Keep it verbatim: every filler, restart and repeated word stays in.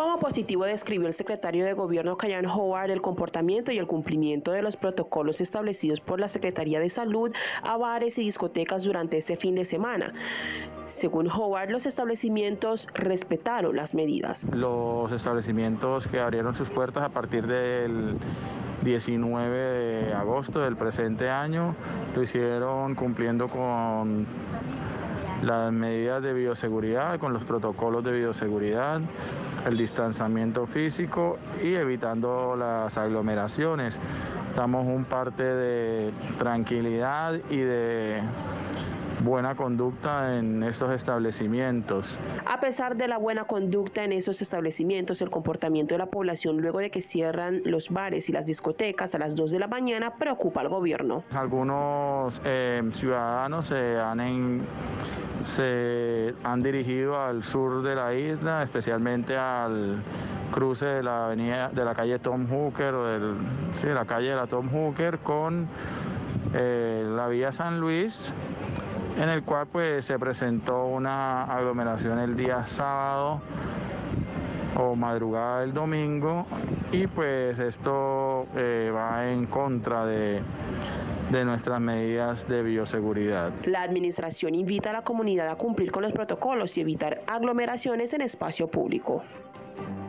Como positivo describió el secretario de Gobierno Kayan Howard el comportamiento y el cumplimiento de los protocolos establecidos por la Secretaría de Salud a bares y discotecas durante este fin de semana. Según Howard, los establecimientos respetaron las medidas. Los establecimientos que abrieron sus puertas a partir del diecinueve de agosto del presente año lo hicieron cumpliendo con las medidas de bioseguridad, con los protocolos de bioseguridad, el distanciamiento físico y evitando las aglomeraciones. Damos un parte de tranquilidad y de buena conducta en estos establecimientos. A pesar de la buena conducta en esos establecimientos, el comportamiento de la población luego de que cierran los bares y las discotecas a las dos de la mañana preocupa al gobierno. Algunos eh, ciudadanos se han, en, se han dirigido al sur de la isla, especialmente al cruce de la avenida de la calle Tom Hooker o del, sí, la calle de la Tom Hooker con eh, la vía San Luis, en el cual pues se presentó una aglomeración el día sábado o madrugada del domingo, y pues esto eh, va en contra de, de nuestras medidas de bioseguridad. La administración invita a la comunidad a cumplir con los protocolos y evitar aglomeraciones en espacio público.